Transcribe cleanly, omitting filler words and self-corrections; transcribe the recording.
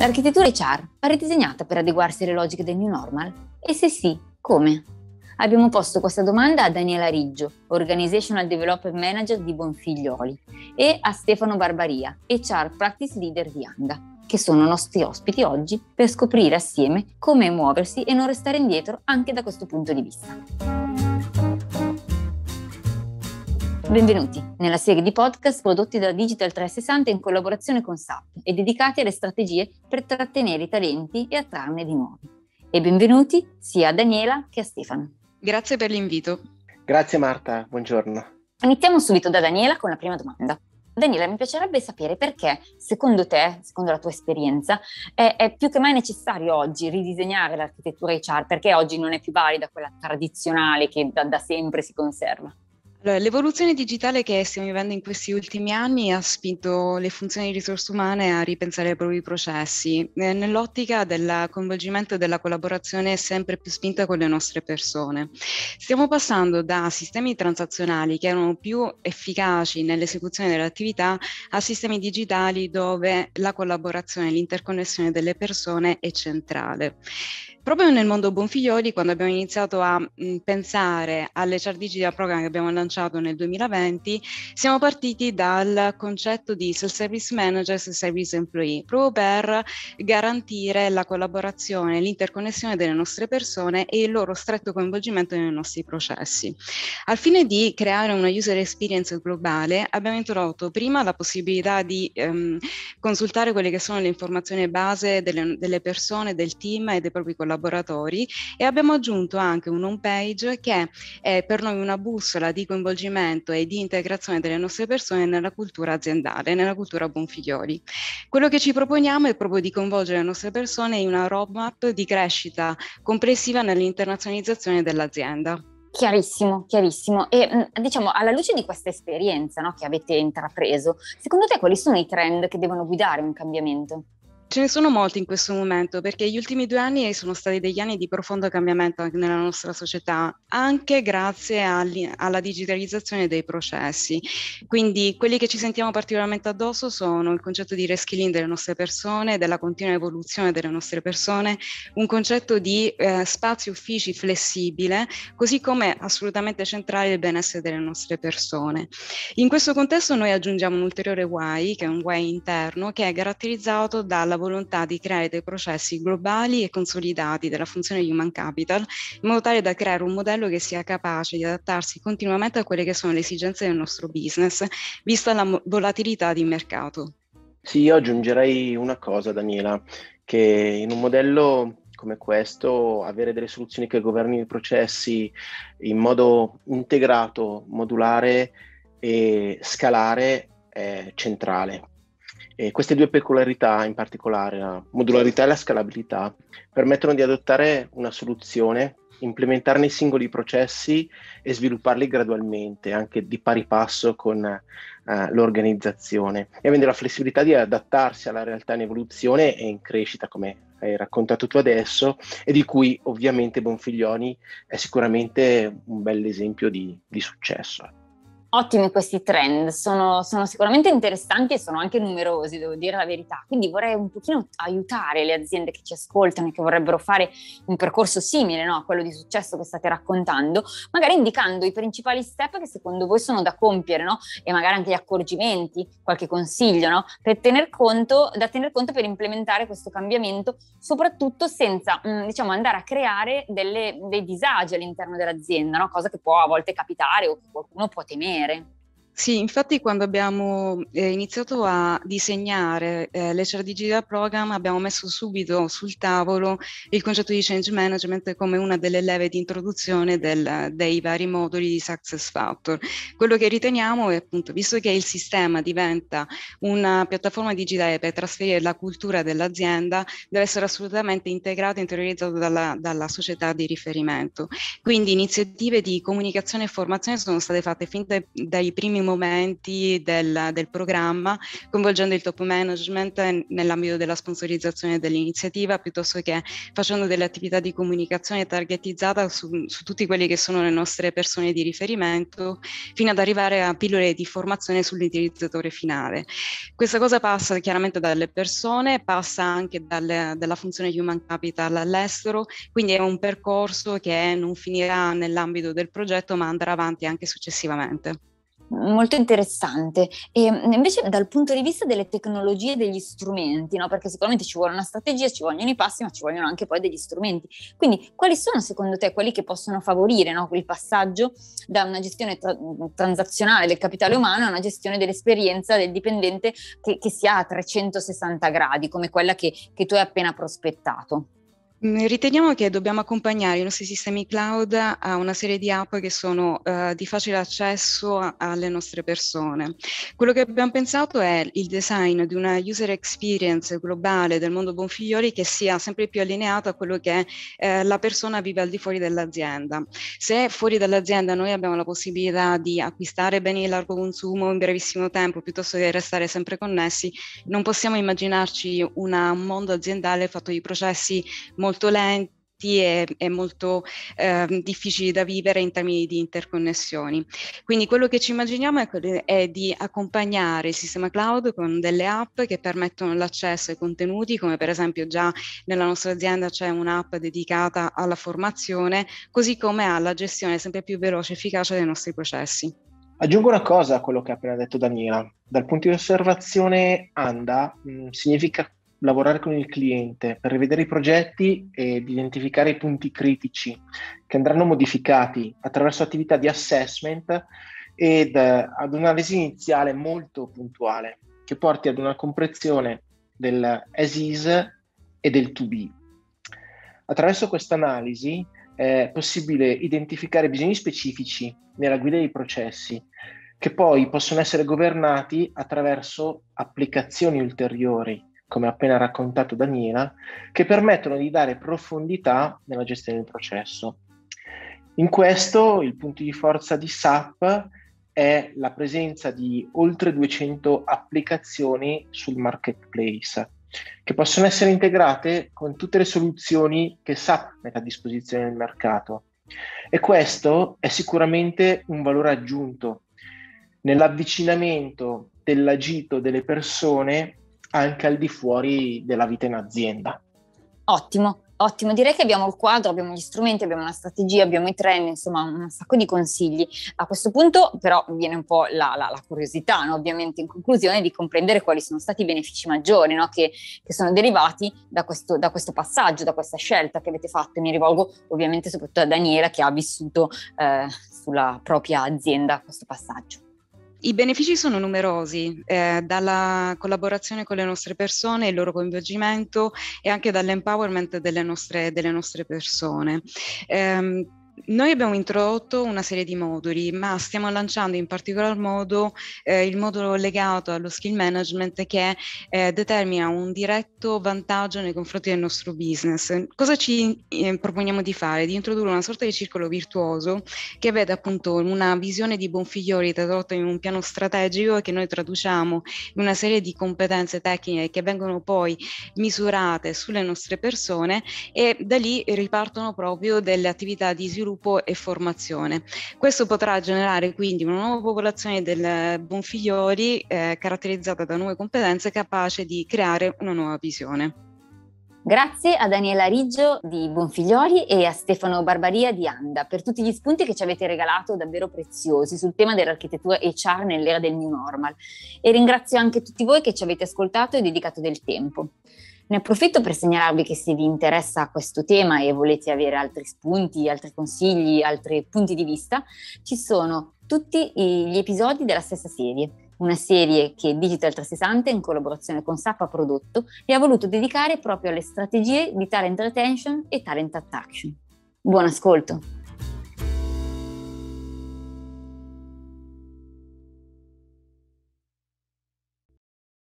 L'architettura HR va ridisegnata per adeguarsi alle logiche del new normal? E se sì, come? Abbiamo posto questa domanda a Daniela Riggio, Organizational Development Manager di Bonfiglioli, e a Stefano Barbaria, HR Practice Leader di Anga, che sono nostri ospiti oggi per scoprire assieme come muoversi e non restare indietro anche da questo punto di vista. Benvenuti nella serie di podcast prodotti da Digital 360 in collaborazione con SAP e dedicati alle strategie per trattenere i talenti e attrarne di nuovi. E benvenuti sia a Daniela che a Stefano. Grazie per l'invito. Grazie Marta, buongiorno. Iniziamo subito da Daniela con la prima domanda. Daniela, mi piacerebbe sapere perché, secondo te, secondo la tua esperienza, è più che mai necessario oggi ridisegnare l'architettura HR, perché oggi non è più valida quella tradizionale che da sempre si conserva? Allora, l'evoluzione digitale che stiamo vivendo in questi ultimi anni ha spinto le funzioni di risorse umane a ripensare ai propri processi, nell'ottica del coinvolgimento e della collaborazione sempre più spinta con le nostre persone. Stiamo passando da sistemi transazionali che erano più efficaci nell'esecuzione delle attività a sistemi digitali dove la collaborazione e l'interconnessione delle persone è centrale. Proprio nel mondo Bonfiglioli, quando abbiamo iniziato a pensare alle HR Digital Program che abbiamo lanciato nel 2020, siamo partiti dal concetto di self-service manager e self-service employee, proprio per garantire la collaborazione, l'interconnessione delle nostre persone e il loro stretto coinvolgimento nei nostri processi. Al fine di creare una user experience globale, abbiamo introdotto prima la possibilità di consultare quelle che sono le informazioni base delle persone, del team e dei propri collaboratori, e abbiamo aggiunto anche un home page che è per noi una bussola di coinvolgimento e di integrazione delle nostre persone nella cultura aziendale, nella cultura Bonfiglioli. Quello che ci proponiamo è proprio di coinvolgere le nostre persone in una roadmap di crescita complessiva nell'internazionalizzazione dell'azienda. Chiarissimo, chiarissimo. E diciamo, alla luce di questa esperienza, no, che avete intrapreso, secondo te quali sono i trend che devono guidare un cambiamento? Ce ne sono molti in questo momento, perché gli ultimi 2 anni sono stati degli anni di profondo cambiamento anche nella nostra società, anche grazie alla digitalizzazione dei processi. Quindi quelli che ci sentiamo particolarmente addosso sono il concetto di reskilling delle nostre persone, della continua evoluzione delle nostre persone, un concetto di spazio uffici flessibile, così come assolutamente centrale il benessere delle nostre persone. In questo contesto noi aggiungiamo un ulteriore why, che è un why interno, che è caratterizzato dalla volontà di creare dei processi globali e consolidati della funzione human capital, in modo tale da creare un modello che sia capace di adattarsi continuamente a quelle che sono le esigenze del nostro business, vista la volatilità di mercato. Sì, io aggiungerei una cosa, Daniela, che in un modello come questo avere delle soluzioni che governino i processi in modo integrato, modulare e scalare è centrale. E queste due peculiarità, in particolare la modularità e la scalabilità, permettono di adottare una soluzione, implementarne i singoli processi e svilupparli gradualmente, anche di pari passo con l'organizzazione, e avendo la flessibilità di adattarsi alla realtà in evoluzione e in crescita, come hai raccontato tu adesso, e di cui ovviamente Bonfiglioli è sicuramente un bel esempio di successo. Ottimi questi trend, sono sicuramente interessanti e sono anche numerosi, devo dire la verità. Quindi vorrei un pochino aiutare le aziende che ci ascoltano e che vorrebbero fare un percorso simile, no, a quello di successo che state raccontando, magari indicando i principali step che secondo voi sono da compiere, no? E magari anche gli accorgimenti, qualche consiglio, no? Da tener conto per implementare questo cambiamento, soprattutto senza diciamo andare a creare dei disagi all'interno dell'azienda, no? Cosa che può a volte capitare o che qualcuno può temere. Sì, infatti quando abbiamo iniziato a disegnare l'HR Digital Program abbiamo messo subito sul tavolo il concetto di change management come una delle leve di introduzione dei vari moduli di Success Factor. Quello che riteniamo è appunto, visto che il sistema diventa una piattaforma digitale per trasferire la cultura dell'azienda, deve essere assolutamente integrato e interiorizzato dalla società di riferimento. Quindi iniziative di comunicazione e formazione sono state fatte fin dai primi alcuni momenti del programma, coinvolgendo il top management nell'ambito della sponsorizzazione dell'iniziativa, piuttosto che facendo delle attività di comunicazione targetizzata su tutti quelli che sono le nostre persone di riferimento, fino ad arrivare a pillole di formazione sull'utilizzatore finale. Questa cosa passa chiaramente dalle persone, passa anche dalla funzione human capital all'estero, quindi è un percorso che non finirà nell'ambito del progetto ma andrà avanti anche successivamente. Molto interessante. E invece dal punto di vista delle tecnologie e degli strumenti, no? Perché sicuramente ci vuole una strategia, ci vogliono i passi, ma ci vogliono anche poi degli strumenti. Quindi quali sono secondo te quelli che possono favorire, no, il passaggio da una gestione transazionale del capitale umano a una gestione dell'esperienza del dipendente che sia a 360 gradi, come quella che tu hai appena prospettato? Riteniamo che dobbiamo accompagnare i nostri sistemi cloud a una serie di app che sono di facile accesso alle nostre persone. Quello che abbiamo pensato è il design di una user experience globale del mondo Bonfigliori che sia sempre più allineato a quello che la persona vive al di fuori dell'azienda. Se fuori dall'azienda noi abbiamo la possibilità di acquistare beni di largo consumo in brevissimo tempo piuttosto che restare sempre connessi, non possiamo immaginarci un mondo aziendale fatto di processi molto lenti e molto difficili da vivere in termini di interconnessioni. Quindi quello che ci immaginiamo è di accompagnare il sistema cloud con delle app che permettono l'accesso ai contenuti, come per esempio già nella nostra azienda c'è un'app dedicata alla formazione, così come alla gestione sempre più veloce e efficace dei nostri processi. Aggiungo una cosa a quello che ha appena detto Daniela. Dal punto di osservazione ANDA significa lavorare con il cliente per rivedere i progetti ed identificare i punti critici che andranno modificati attraverso attività di assessment ed ad un'analisi iniziale molto puntuale che porti ad una comprensione del as is e del to be. Attraverso questa analisi è possibile identificare bisogni specifici nella guida dei processi che poi possono essere governati attraverso applicazioni ulteriori, come appena raccontato Daniela, che permettono di dare profondità nella gestione del processo. In questo il punto di forza di SAP è la presenza di oltre 200 applicazioni sul marketplace, che possono essere integrate con tutte le soluzioni che SAP mette a disposizione del mercato. E questo è sicuramente un valore aggiunto nell'avvicinamento dell'agito delle persone anche al di fuori della vita in azienda. Ottimo, ottimo. Direi che abbiamo il quadro, abbiamo gli strumenti, abbiamo una strategia, abbiamo i trend, insomma un sacco di consigli. A questo punto però viene un po' la curiosità, no? Ovviamente in conclusione, di comprendere quali sono stati i benefici maggiori, no? che sono derivati da questo passaggio, da questa scelta che avete fatto. E mi rivolgo ovviamente soprattutto a Daniela che ha vissuto sulla propria azienda questo passaggio. I benefici sono numerosi, dalla collaborazione con le nostre persone, il loro coinvolgimento e anche dall'empowerment delle nostre persone. Noi abbiamo introdotto una serie di moduli, ma stiamo lanciando in particolar modo il modulo legato allo skill management che determina un diretto vantaggio nei confronti del nostro business. Cosa ci proponiamo di fare? Di introdurre una sorta di circolo virtuoso che vede appunto una visione di Bonfigliori tradotta in un piano strategico che noi traduciamo in una serie di competenze tecniche che vengono poi misurate sulle nostre persone e da lì ripartono proprio delle attività di sviluppo e formazione. Questo potrà generare quindi una nuova popolazione del Bonfigliori caratterizzata da nuove competenze capace di creare una nuova visione. Grazie a Daniela Riggio di Bonfigliori e a Stefano Barbaria di ANDA per tutti gli spunti che ci avete regalato davvero preziosi sul tema dell'architettura HR nell'era del new normal, e ringrazio anche tutti voi che ci avete ascoltato e dedicato del tempo. Ne approfitto per segnalarvi che se vi interessa questo tema e volete avere altri spunti, altri consigli, altri punti di vista, ci sono tutti gli episodi della stessa serie, una serie che Digital 360 in collaborazione con SAP ha prodotto e ha voluto dedicare proprio alle strategie di talent retention e talent attraction. Buon ascolto!